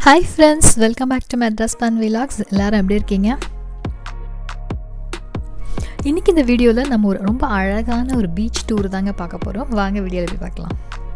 Hi friends, welcome back to Madras Fun Vlogs. எல்லாரும் எப்படி இருக்கீங்க? இன்னைக்கு இந்த வீடியோல நம்ம ஒரு ரொம்ப அழகான ஒரு பீச் டூர் தாங்க பார்க்க போறோம். வாங்க வீடியோல போய் பார்க்கலாம்.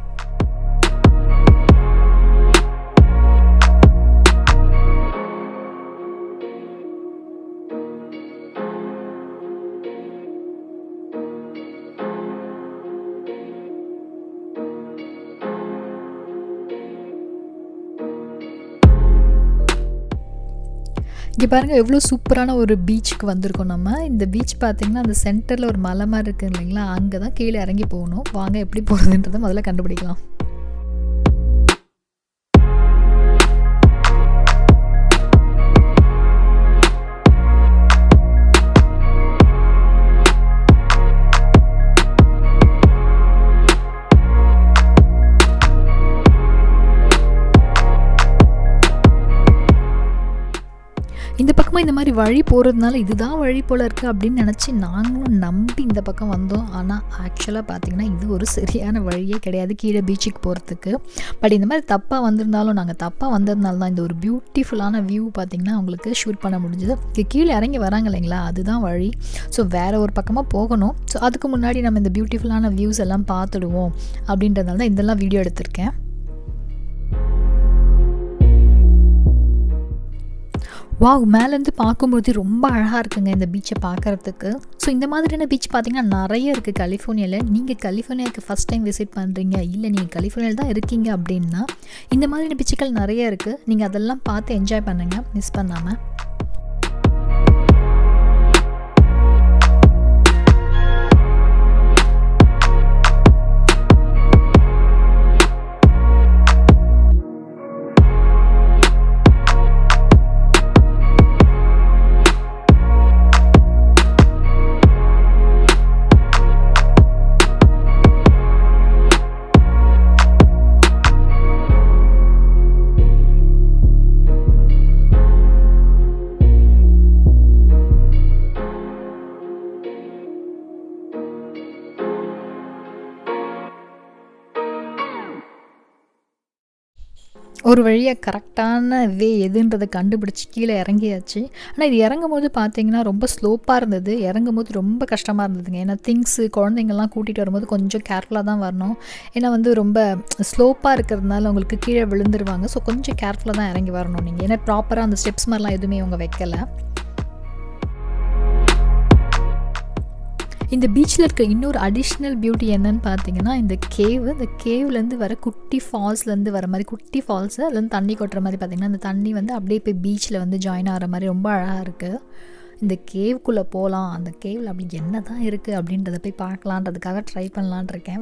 இங்கே பாருங்கள் எவ்வளோ சூப்பரான ஒரு பீச்சுக்கு வந்திருக்கோம் நம்ம. இந்த பீச் பார்த்திங்கன்னா அந்த சென்டரில் ஒரு மலை மாதிரி இருக்குது இல்லைங்களா, அங்கே தான் கீழே இறங்கி போகணும். வாங்க எப்படி போகிறதுன்றதை முதல்ல கண்டுபிடிக்கலாம். இந்த பக்கமாக இந்த மாதிரி வழி போகிறதுனால இதுதான் வழி போல் இருக்குது அப்படின்னு நினச்சி நாங்களும் நம்பி இந்த பக்கம் வந்தோம். ஆனால் ஆக்சுவலாக பார்த்திங்கன்னா இது ஒரு சரியான வழியே கிடையாது கீழே பீச்சுக்கு போகிறதுக்கு. பட் இந்த மாதிரி தப்பாக வந்திருந்தாலும் நாங்கள் தப்பாக வந்ததுனால தான் இந்த ஒரு பியூட்டிஃபுல்லான வியூ பார்த்திங்கன்னா உங்களுக்கு ஷூட் பண்ண முடிஞ்சுது. கீழே இறங்கி வராங்க இல்லைங்களா, அதுதான் வழி. ஸோ வேறு ஒரு பக்கமாக போகணும். ஸோ அதுக்கு முன்னாடி நம்ம இந்த பியூட்டிஃபுல்லான வியூஸ் எல்லாம் பார்த்துடுவோம் அப்படின்றதுனால தான் இதெல்லாம் வீடியோ எடுத்திருக்கேன். வாவ், மேலேருந்து பார்க்கும்போது ரொம்ப அழகாக இருக்குங்க இந்த பீச்சை பார்க்குறதுக்கு. ஸோ இந்த மாதிரியான பீச் பார்த்திங்கன்னா நிறைய இருக்குது கலிஃபோர்னியாவில். நீங்கள் கலிஃபோர்னியாவுக்கு ஃபஸ்ட் டைம் விசிட் பண்ணுறீங்க, இல்லை நீங்கள் கலிஃபோர்னியாவில் தான் இருக்கீங்க அப்படின்னா இந்த மாதிரியான பீச்சுகள் நிறைய இருக்குது. நீங்கள் அதெல்லாம் பார்த்து என்ஜாய் பண்ணுங்கள் மிஸ் பண்ணாமல். ஒரு வழியாக கரெக்டான வே எதுன்றதை கண்டுபிடிச்சி கீழே இறங்கியாச்சு. ஆனால் இது இறங்கும் போது பார்த்திங்கன்னா ரொம்ப ஸ்லோப்பாக இருந்தது. இறங்கும் போது ரொம்ப கஷ்டமாக இருந்ததுங்க. ஏன்னா திங்ஸு குழந்தைங்கள்லாம் கூட்டிகிட்டு வரும்போது கொஞ்சம் கேர்ஃபுல்லாக தான் வரணும். ஏன்னா ரொம்ப ஸ்லோப்பாக இருக்கிறதுனால உங்களுக்கு கீழே விழுந்துருவாங்க. ஸோ கொஞ்சம் கேர்ஃபுல்லாக தான் இறங்கி வரணும் நீங்கள். ஏன்னா ப்ராப்பராக அந்த ஸ்டெப்ஸ் மாதிரிலாம் எதுவுமே அவங்க வைக்கலை. இந்த பீச்சில் இருக்க இன்னொரு அடிஷ்னல் பியூட்டி என்னன்னு பார்த்தீங்கன்னா இந்த கேவ்லேருந்து வர குட்டி ஃபால்ஸ்லேருந்து வர மாதிரி குட்டி ஃபால்ஸு அதுலேருந்து தண்ணி கொட்டுற மாதிரி பார்த்திங்கன்னா அந்த தண்ணி அப்படியே போய் பீச்சில் ஜாயின் ஆகிற மாதிரி ரொம்ப அழகாக இருக்குது. இந்த கேவுக்குள்ளே போகலாம், அந்த கேவில் அப்படி என்ன தான் இருக்குது அப்படின்றத போய் பார்க்கலான்றதுக்காக ட்ரை பண்ணலான் இருக்கேன்.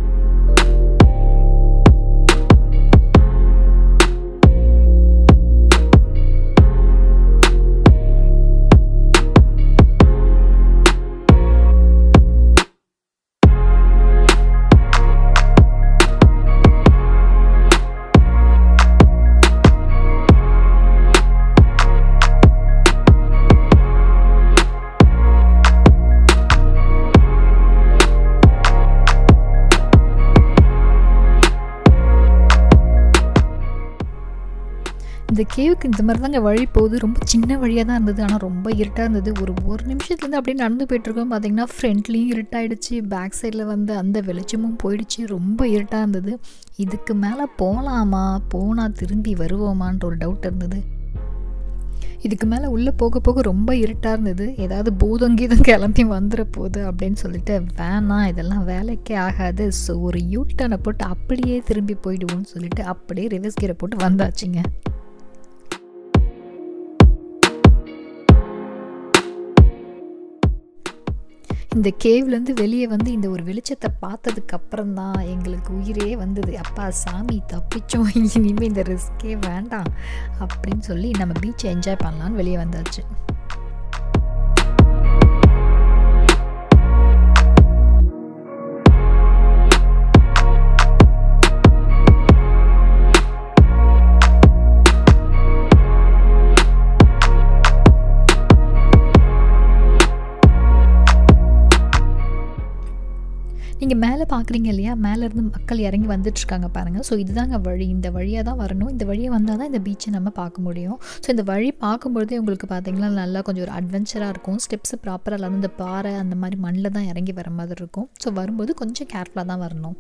இந்த கேவுக்கு இந்த மாதிரி தாங்க வழி போகுது. ரொம்ப சின்ன வழியாக தான் இருந்தது, ஆனால் ரொம்ப இருட்டாக இருந்தது. ஒரு நிமிஷத்துலேருந்து அப்படியே நடந்து போய்ட்டுருக்கோம் பார்த்திங்கன்னா ஃப்ரண்ட்லேயும் இருட்டாயிடுச்சு, பேக் சைடில் அந்த வெளிச்சமும் போயிடுச்சு, ரொம்ப இருட்டாக இருந்தது. இதுக்கு மேலே போகலாமா, போனால் திரும்பி வருவோமான்ற ஒரு டவுட் இருந்தது. இதுக்கு மேலே உள்ளே போக போக ரொம்ப இருட்டாக இருந்தது. ஏதாவது பூதங்கீதம் கிளம்பி வந்துட போகுது அப்படின்னு சொல்லிட்டு வேணாம், இதெல்லாம் வேலைக்கே ஆகாது. ஸோ ஒரு யூட்டனை போட்டு அப்படியே திரும்பி போயிடுவோம்னு சொல்லிட்டு அப்படியே ரிவர்ஸ் கீரை போட்டு வந்தாச்சுங்க. இந்த கேவ்லேருந்து வெளியே இந்த ஒரு வெளிச்சத்தை பார்த்ததுக்கு அப்புறம் தான் எங்களுக்கு உயிரே வந்தது. அப்பா சாமி தப்பிச்சோம், இனிமேல் இந்த ரிஸ்கே வேண்டாம் அப்படின்னு சொல்லி நம்ம பீச்சை என்ஜாய் பண்ணலான்னு வெளியே வந்தாச்சு. நீங்கள் மேலே பார்க்குறீங்க இல்லையா, மேலேருந்து மக்கள் இறங்கி வந்துட்டுருக்காங்க பாருங்கள். ஸோ இதுதாங்க வழி. இந்த வழியாக தான் வரணும். இந்த வழியாக வந்தால் தான் இந்த பீச்சை நம்ம பார்க்க முடியும். ஸோ இந்த வழி பார்க்கும்பொழுதே உங்களுக்கு பார்த்தீங்கன்னா நல்லா கொஞ்சம் ஒரு அட்வென்ச்சராக இருக்கும். ஸ்டெப்ஸு ப்ராப்பராக இல்லாமல் இந்த பாறை அந்த மாதிரி மண்ணில் தான் இறங்கி வர மாதிரி இருக்கும். ஸோ வரும்போது கொஞ்சம் கேர்ஃபுல்லாக தான் வரணும்.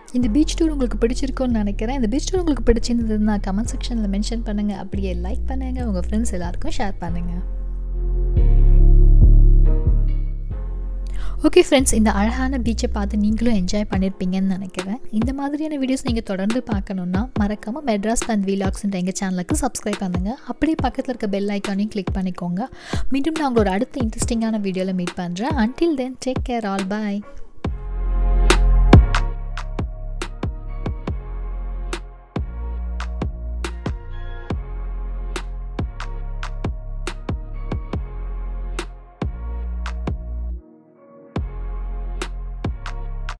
இந்த பீச் டூர் உங்களுக்கு பிடிச்சிருக்கும்னு நினைக்கிறேன். இந்த பீச் டூர் உங்களுக்கு பிடிச்சிருந்ததுன்னா கமெண்ட் செக்ஷனில் மென்ஷன் பண்ணுங்கள். அப்படியே லைக் பண்ணுங்கள், உங்கள் ஃப்ரெண்ட்ஸ் எல்லாருக்கும் ஷேர் பண்ணுங்கள். ஓகே ஃப்ரெண்ட்ஸ், இந்த அழகான பீச்சை பார்த்து நீங்களும் என்ஜாய் பண்ணியிருப்பீங்கன்னு நினைக்கிறேன். இந்த மாதிரியான வீடியோஸ் நீங்கள் தொடர்ந்து பார்க்கணுன்னா மறக்காமல் மெட்ராஸ் அண்ட் வீலாக்ஸ்ன்ற எங்கள் சேனலுக்கு சப்ஸ்கிரைப் பண்ணுங்கள். அப்படியே பக்கத்தில் இருக்க பெல் ஐக்கானையும் கிளிக் பண்ணிக்கோங்க. மீண்டும் நான் உங்களோட அடுத்த இன்ட்ரெஸ்டிங்கான வீடியோவில் மீட் பண்ணுறேன். Until then take care, all பாய்.